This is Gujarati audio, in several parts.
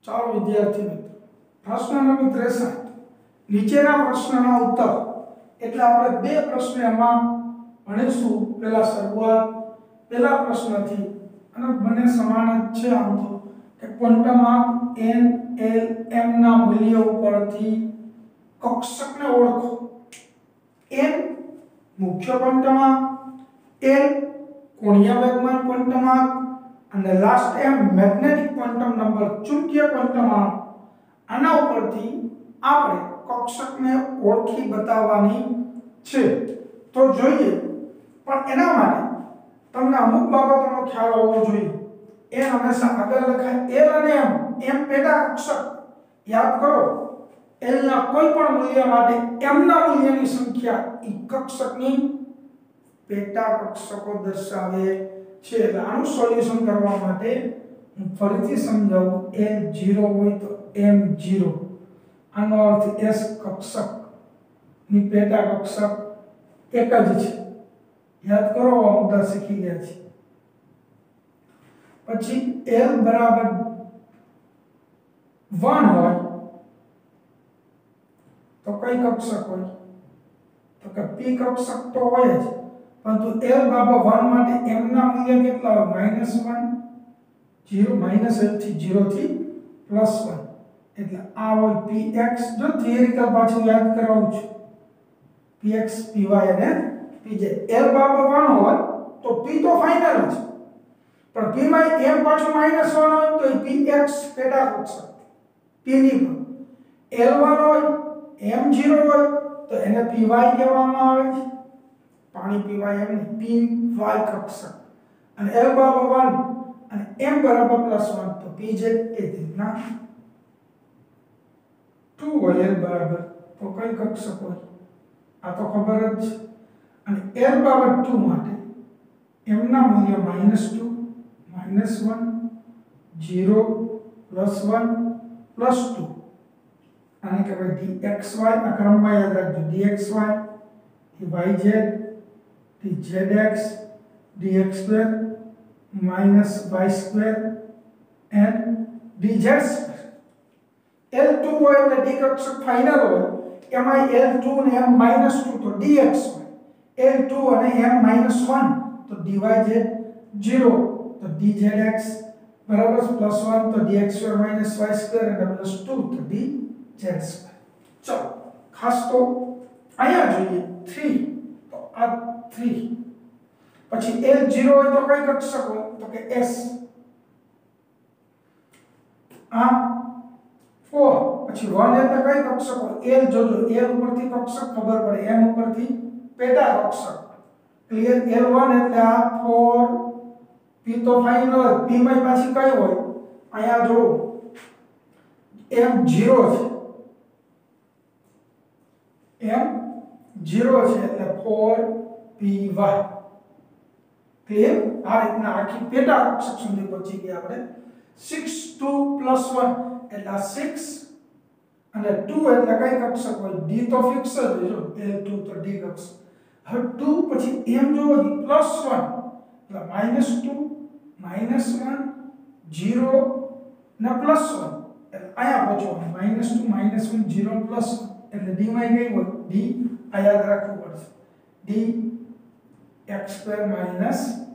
ચાલો વિદ્યાર્થી મિત્રો, પ્રશ્ન નંબર 63 નીચેના પ્રશ્નના ઉત્તર એટલે આપણે બે પ્રશ્ન એમાં ભણીશું. પહેલા પ્રશ્નથી અને બંને સમાન જ છે આમ તો કે ક્વોન્ટમમાં n l m ના મૂલ્ય ઉપરથી કક્ષકને ઓળખો. n મુખ્ય ક્વોન્ટમમાં, l કોણીય વેગમાન ક્વોન્ટમમાં અને last m magnetic quantum number ચુંબકીય ક્વોન્ટમમાં. આના ઉપરથી આપણે કક્ષકને ઓળખી બતાવવાની છે. તો જોઈએ, પણ એના માટે તમને અમુક બાબતોનો ખ્યાલ હોવો જોઈએ. n હંમેશા આગળ લખાય, l અને m પેટા કક્ષક. યાદ કરો, l ના કોઈ પણ મૂલ્ય માટે m ના મૂલ્યની સંખ્યા એ કક્ષકની પેટા કક્ષકો દર્શાવે છે. એટલે આનું સોલ્યુશન કરવા માટે હું ફરીથી સમજાવું. l0 હોય તો m0, આનો અર્થ s કક્ષક ની પેટા કક્ષક એક જ છે. યાદ કરો, આ મુદ્દા શીખી ગયા છે. પછી l બરાબર 1 હોય તો કઈ કક્ષક હોય? તો કે p કક્ષક તો હોય જ, પરંતુ l બરાબર 1 માટે m ના મૂલ્ય કેટલા હોય? -1, 0, -l થી 0 થી +1. એટલે આ હોય px. જો થિયરિકલ પાછું યાદ કરાવું છું, px, py અને pj. l બરાબર 1 હોય તો p તો ફાઇનલ જ, પણ p માં m પાછું -1 હોય તો px પેટા કક્ષક p ની l1 હોય, m0 હોય તો એને py કહેવામાં આવે છે. પાણી પીવાય એમ py કક્ષક. અને l બરાબર 1 અને m બરાબર +1 તો pj એ રીતના 2 હોય. l બરાબર તો કઈ કક્ષક હોય? આ તો ખબર જ છે. અને l બરાબર 2 માટે m ના મૂલ્ય -2, -1, 0, +1, +2. આને કહેવાય dxy. આ ક્રમમાં યાદ રાખજો. dxy, dyz, dzx, dx2 y2 and dz2. l2 હોય એટલે d કક્ષક ફાઇનલ હોય, એમાં l2 અને m -2 તો dx હોય. l2 અને m -1 તો dyz 0 તો dzx બરાબર +1 તો dx2 y2 અને +2 તો dz2. ચલો ખાસ તો અહીંયા જોઈએ 3 તો આ 3. પછી l0 હોય તો કઈ કક્ષક હોય? તો કે s. આ 4. પછી 1 એટલે કઈ કક્ષક હોય? l જોજો, l ઉપરથી કક્ષક ખબર પડે, m ઉપરથી પેટા કક્ષક. ક્લિયર? l1 એટલે આ 4, p તો ફાઇનલ. p માં પાછી કઈ હોય? અહીંયા જો m0 છે, m0 છે એટલે 4py. ક્લિયર? આ રીતના આખી પેટા કક્ષક સુધી પહોંચી ગયા આપણે. 6, 2 + 1 એટલે 6 અને 2 એટલે કઈ કક્ષક હોય? d તો ફિક્સ જ છે. જો l2 તો d કક્ષક. હવે 2 પછી m જોવો +1 એટલે -2, -1, 0 ને +1 એટલે અહીંયા પહોંચવાનું. -2, -1, 0, +1 એટલે d માં કઈ હોય? d આ યાદ રાખવું પડશે. d x2 - y2.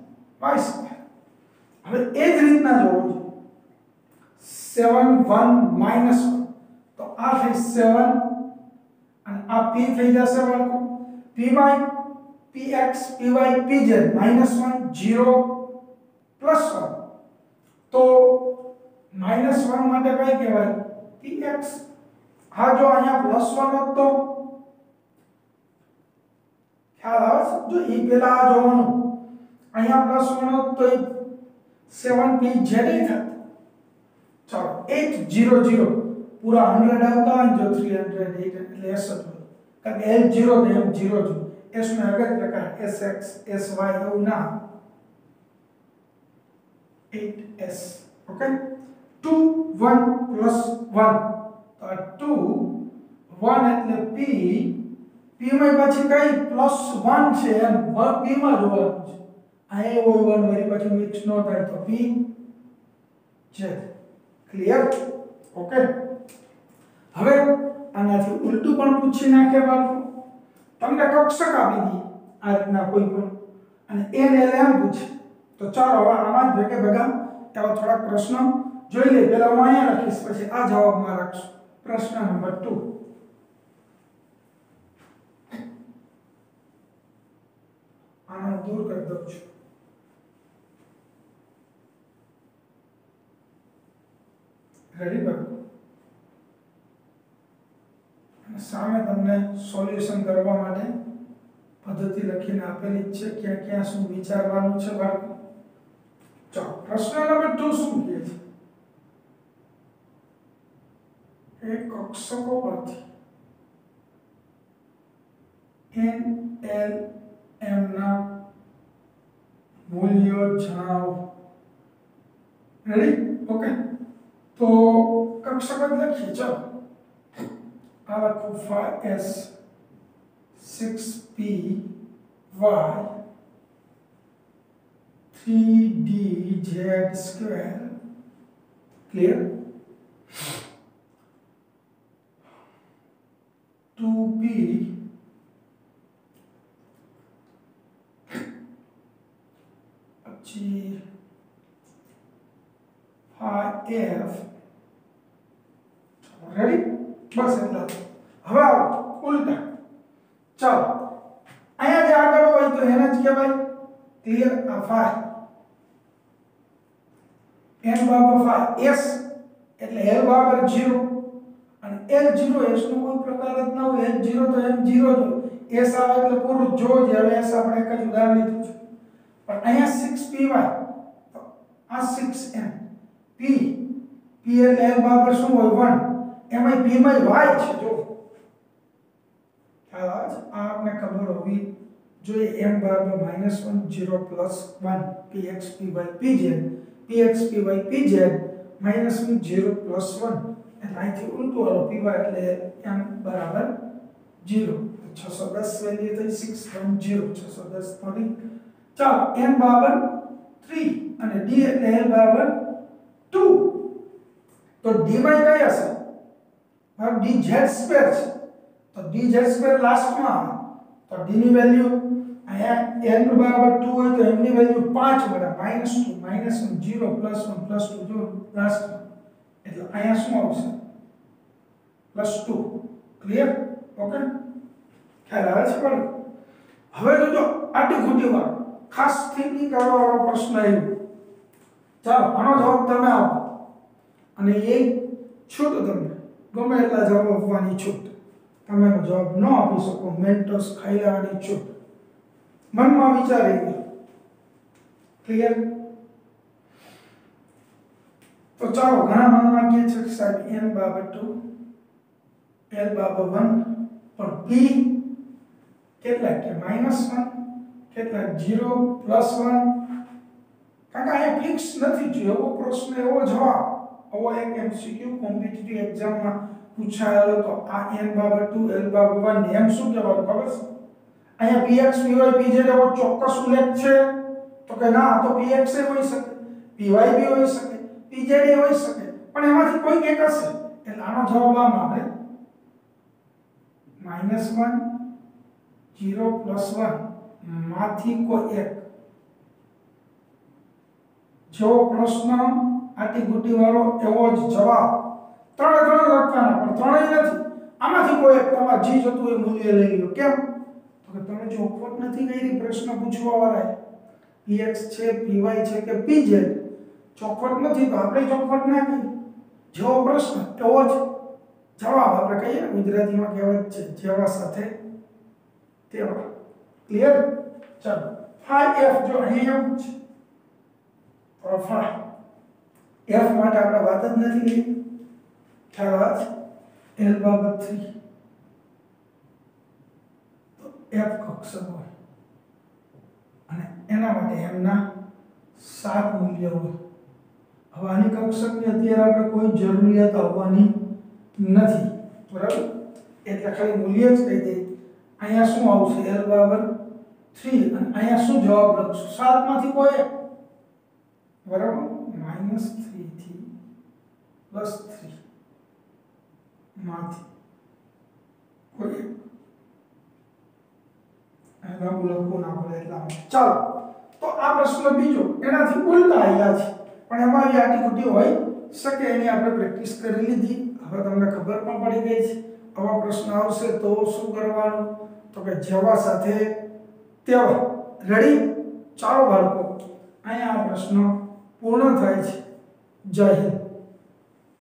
હવે એ જ રીતના જોવો છો. 7, 1, -1 તો આ થઈ 7 અને આ p થઈ જશે વર્ગો. py, px, py, pz -1, 0, +1 તો -1 માટે કઈ કહેવાય? px. હા, જો અહીંયા +1 હોત તો ખ્યાલ આવે છે? જો એ પેલા આ જોવાનું, અહીંયા +1 હોત તો 7pz થાત. ચાલો 800 પૂરા 100 આવતા હોય જો 308 એટલે s જ હોય. કારણ કે l0 તો m0 જ હોય. s નો અગર પ્રકાર sx, sy એવું ના. 8s. ઓકે, 2, 1 + 1 તો 2, 1 એટલે p. p માં પછી કઈ +1 છે એમ p માં જોવાનું છે. આ એ હોય 1 વળી પછી મિક્સ ન થાય તો p z. ક્લિયર? ઓકે, હવે આનાથી ઉલટું પણ પૂછી નાખે બાળકો. તમને કક્ષક આપી દી આ રીતના કોઈ પણ અને n l m પૂછે તો ચાલો હવે આમાં જ ભેગે ભેગા એવા થોડાક પ્રશ્નો જોઈ લે. પહેલા હું અહીંયા લખીશ પછી આ જવાબમાં રાખશું. પ્રશ્ન નંબર 2. આને દૂર કરી દઉં છું. રેડી બાળકો? અને સામે તમને સોલ્યુશન કરવા માટે પદ્ધતિ લખીને આપેલી જ છે, ક્યાં ક્યાં શું વિચારવાનું છે બાળકો. ચાલો પ્રશ્ન નંબર 2 શું કહે છે? એક કક્ષકો પરથી n l m ના મૂલ્યો જણાવો. રેડી? ઓકે, તો કક્ષક જ લખીએ. ચાલો આ લખું 5s 6p y 3dz square. Clear? 2p પછી 5f. રેડી? બસ એટલા. હવે આવો ઉલટા. ચાલો અહીંયા જે આગળ હોય તો એને જ કહેવાય. ક્લિયર? આ 5 n બરાબર 5 s એટલે l બરાબર 0 અને l0 s નો કોઈ પ્રકાર જ ન હોય. l0 તો m0 જ, s આવે એટલે પૂરું જો જ. હવે s આપણે એક જ ઉદાહરણ લીધું છે, પણ અહીંયા 6py તો આ 6m p એટલે l બરાબર શું હોય 1, એમાં p માં y છે. જો ખ્યાલ આવે છે? આ આપણે ખબર હોવી જોઈએ. m બરાબર -1 0 +1 px py pz px py pz -1 0 +1 એટલે અહીંથી ઉલટું આલો py એટલે m બરાબર 0. 610 વેલ્યુ થઈ 610 610 મળી. ચાલો n બરાબર 3 અને d એટલે l બરાબર 2 તો dy કઈ હશે? હવે dz² છે તો dz² લાસ્ટમાં તો d ની વેલ્યુ અહીંયા n બરાબર 2 હોય તો m ની વેલ્યુ 5 મળે. -2 -1 0 +1 +2 જો લાસ્ટમાં એટલે અહીંયા શું આવશે? +2. ક્લિયર? ઓકે, ખ્યાલ આવે છે? પણ હવે જોજો આટી ખૂટી વાળો ખાસ થિંકિંગ કરવા વાળો પ્રશ્ન આવ્યો. ચાલો આનો જવાબ તમે આપો અને એ છૂટ તમને ગમે એટલા જવાબ આપવાની છૂટ. તમે એનો જવાબ ન આપી શકો, મેન્ટોસ ખાઈ લેવાની છૂટ. મનમાં વિચારી લો. ક્લિયર? તો ચાલો ઘણા મનમાં કહે છે કે સાહેબ n બરાબર 2 l બરાબર 1 પણ p કેટલા કે -1 કેટલા 0 +1. કારણ કે અહીંયા ફિક્સ નથી જો એવો પ્રશ્ન એવો જવાબ આવો એક MCQ કોમ્પિટિટિવ એક્ઝામમાં પૂછાયેલો તો આ n બરાબર 2 l બરાબર 1 એમ શું કહેવાનું ખબર છે? અહીંયા px py pz એવો ચોક્કસ ઉલ્લેખ છે તો કે ના, તો px એ હોઈ શકે, py બી હોઈ શકે, pz એ હોઈ શકે, પણ એમાંથી કોઈ એક હશે. એટલે આનો જવાબ આમ આવે -1 0 +1 માંથી કોઈ એક. જેવો પ્રશ્ન આટી ગુટી વાળો એવો જ જવાબ. ત્રણે લખવાના પણ ત્રણેય નથી. આમાંથી કોઈ એક તમારે જી જતું એ મૂલ્ય લઈ લો. કેમ? તો કે તમે ચોખવટ નથી કરી પ્રશ્ન પૂછવા વાળાએ. px છે, py છે કે pz ચોખવટ નથી તો આપણે ચોખવટ ના કરી. જેવો પ્રશ્ન એવો જ જવાબ. આપણે કહીએ ગુજરાતીમાં કહેવત છે જેવા સાથે તેવા. ક્લિયર? ચાલો 5f જો અહીંયા એવું છે તો 5 f માટે આપણે વાત જ નથી કરી. ખ્યાલ આવે છે? l બરાબર 3 તો f કક્ષક હોય અને એના માટે m ના 7 મૂલ્ય હોય. હવે આની કક્ષકની અત્યારે આપણે કોઈ જરૂરિયાત આવવાની નથી, બરાબર? એટલે ખાલી મૂલ્ય જ કહી દઈએ. અહીંયા શું આવશે? l બરાબર 3 અને અહીંયા શું જવાબ લખશું? 7 માંથી કોઈ એક, બરાબર? -3 થી +3 માંથી કોઈ લાંબુ લખવું ના પડે એટલા માટે. ચાલો તો આ પ્રશ્ન બીજો એનાથી ઉલટા આવ્યા છે પણ એમાં એ આટીઘૂટી હોય શકે એની આપણે પ્રેક્ટિસ કરી લીધી. હવે તમને ખબર પણ પડી ગઈ છે આવા પ્રશ્ન આવશે તો શું કરવાનું, તો કે જેવા સાથે તેવા. રેડી? ચાલો બાળકો અહીંયા આ પ્રશ્ન પૂર્ણ થાય છે. જય હિન્દ.